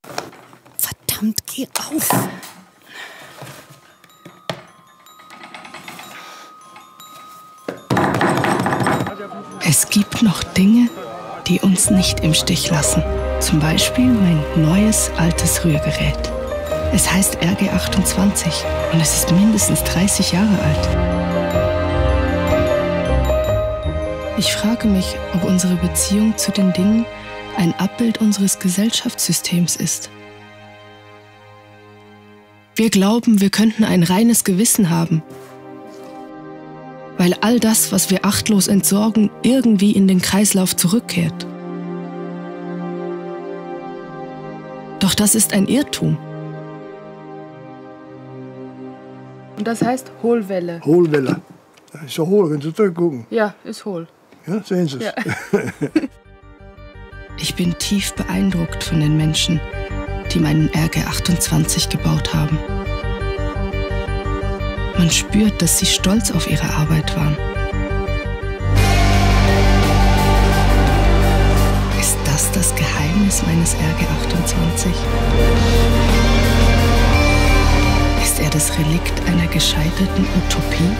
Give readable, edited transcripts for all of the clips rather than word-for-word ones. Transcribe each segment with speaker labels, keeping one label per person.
Speaker 1: Verdammt, geh auf!
Speaker 2: Es gibt noch Dinge, die uns nicht im Stich lassen. Zum Beispiel mein neues, altes Rührgerät. Es heißt RG28 und es ist mindestens 30 Jahre alt. Ich frage mich, ob unsere Beziehung zu den Dingen ein Abbild unseres Gesellschaftssystems ist. Wir glauben, wir könnten ein reines Gewissen haben, weil all das, was wir achtlos entsorgen, irgendwie in den Kreislauf zurückkehrt. Doch das ist ein Irrtum.
Speaker 1: Und das heißt Hohlwelle.
Speaker 3: Hohlwelle. Das ist so hohl, wenn Sie zurückgucken.
Speaker 1: Ja, ist hohl.
Speaker 3: Ja, sehen Sie es.
Speaker 1: Ja.
Speaker 2: Ich bin tief beeindruckt von den Menschen, die meinen RG28 gebaut haben. Man spürt, dass sie stolz auf ihre Arbeit waren. Ist das das Geheimnis meines RG28? Ist er das Relikt einer gescheiterten Utopie?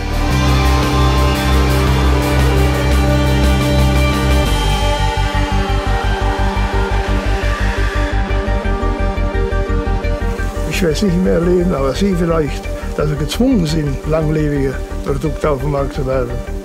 Speaker 3: Ich werde es nicht mehr erleben, aber Sie vielleicht, dass Sie gezwungen sind, langlebige Produkte auf den Markt zu werfen.